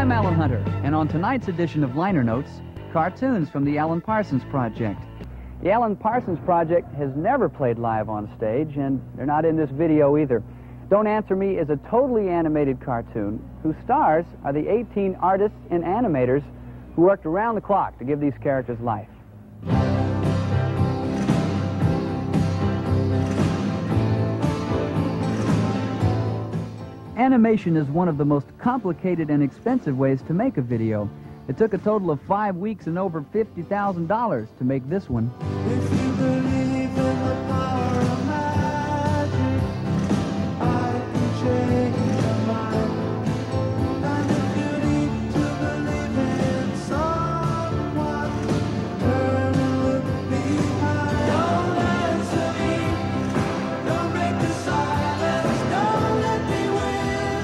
I'm Alan Hunter, and on tonight's edition of Liner Notes, cartoons from the Alan Parsons Project. The Alan Parsons Project has never played live on stage, and they're not in this video either. Don't Answer Me is a totally animated cartoon whose stars are the 18 artists and animators who worked around the clock to give these characters life. Animation is one of the most complicated and expensive ways to make a video. It took a total of 5 weeks and over $50,000 to make this one. If you believe in the power of magic, I can change your mind. And if you need to believe in someone, turn and look behind. Don't answer me, don't break the silence, don't let me win.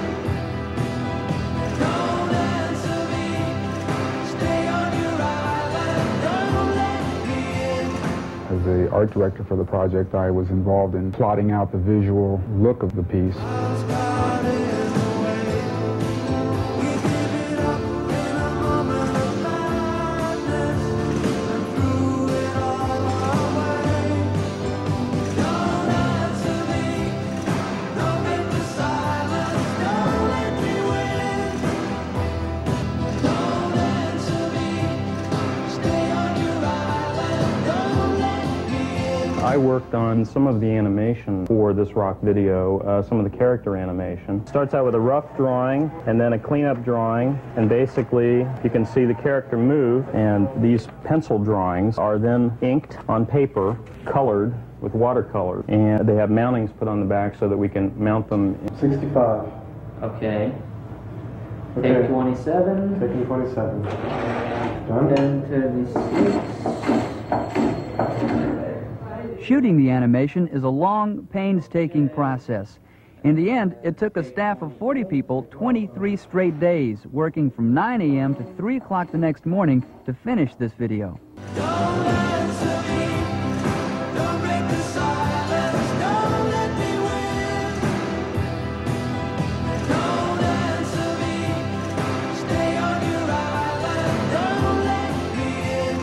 Don't answer me, stay on your island, don't let me in. As the art director for the project, I was involved in plotting out the visual look of the piece. Miles got in the way. We give it up in a moment of madness and threw it all away. Don't answer me, don't break the silence, don't let me win. Don't answer me, stay on your island, don't let me in. I worked on some of the animation for this rock video, some of the character animation. Starts out with a rough drawing and then a cleanup drawing, and basically you can see the character move, and these pencil drawings are then inked on paper, colored with watercolor, and they have mountings put on the back so that we can mount them. 65. Okay. Okay. Take 27. Taking 27. Done? Then 36. Shooting the animation is a long, painstaking process. In the end, it took a staff of 40 people 23 straight days, working from 9 a.m. to 3 o'clock the next morning to finish this video. Don't answer me, don't break the silence, don't let me win. Don't answer me, stay on your island, don't let me in.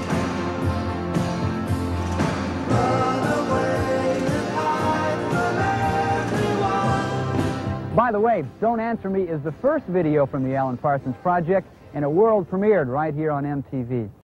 Run away and hide from everyone. By the way, Don't Answer Me is the first video from the Alan Parsons Project, and a world premiered right here on MTV.